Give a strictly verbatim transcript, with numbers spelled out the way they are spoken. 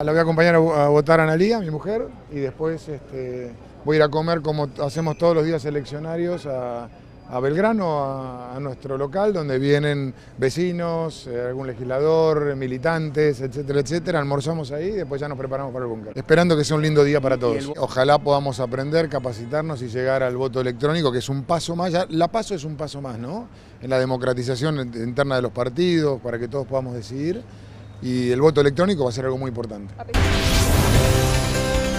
La voy a acompañar a votar a Analía, mi mujer, y después este, voy a ir a comer como hacemos todos los días eleccionarios a, a Belgrano, a, a nuestro local, donde vienen vecinos, eh, algún legislador, militantes, etcétera, etcétera. Almorzamos ahí y después ya nos preparamos para el búnker. Esperando que sea un lindo día para todos. Ojalá podamos aprender, capacitarnos y llegar al voto electrónico, que es un paso más. Ya, la PASO es un paso más, ¿no? En la democratización interna de los partidos, para que todos podamos decidir. Y el voto electrónico va a ser algo muy importante.